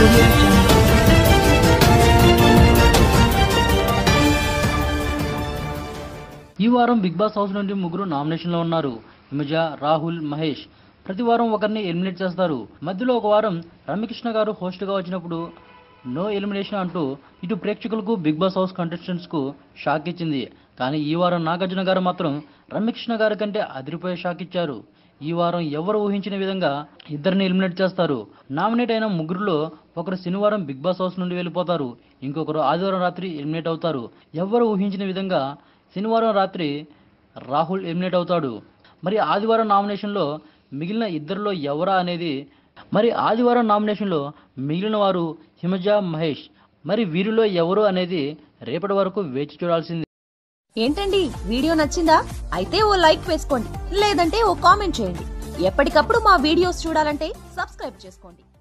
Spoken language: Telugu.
Audio Jungle. ఈ వారం బిగ్ బాస్ హౌస్ నుండి ముగ్గురు నామినేషన్లో ఉన్నారు. హిమజ, రాహుల్, మహేష్. ప్రతి వారం ఒకరిని ఎలిమినేట్ చేస్తారు. మధ్యలో ఒక వారం రమ్యకృష్ణ గారు హోస్ట్గా వచ్చినప్పుడు నో ఎలిమినేషన్ అంటూ ఇటు ప్రేక్షకులకు బిగ్ బాస్ హౌస్ కంటెస్టెంట్స్కు షాక్ ఇచ్చింది. కానీ ఈ వారం నాగార్జున గారు మాత్రం రమ్యకృష్ణ గారి కంటే అదిరిపోయే షాక్ ఇచ్చారు. ఈ వారం ఎవరు ఊహించిన విధంగా ఇద్దరిని ఎలిమినేట్ చేస్తారు. నామినేట్ అయిన ముగ్గురులో ఒకరు శనివారం బిగ్ బాస్ హౌస్ నుండి వెళ్ళిపోతారు. ఇంకొకరు ఆదివారం రాత్రి ఎలిమినేట్ అవుతారు. ఎవరు ఊహించిన విధంగా శనివారం రాత్రి రాహుల్ ఎలిమినేట్ అవుతాడు. మరి ఆదివారం నామినేషన్లో మిగిలిన ఇద్దరిలో ఎవరా అనేది ఆదివారం నామినేషన్లో మిగిలిన వారు హిమజ, మహేష్. మరి వీరిలో ఎవరు అనేది రేపటి వరకు వేచి చూడాల్సింది. ఏంటండి వీడియో నచ్చిందా? అయితే ఓ లైక్ వేసుకోండి, లేదంటే ఓ కామెంట్ చేయండి. ఎప్పటికప్పుడు మా వీడియోస్ చూడాలంటే సబ్స్క్రైబ్ చేసుకోండి.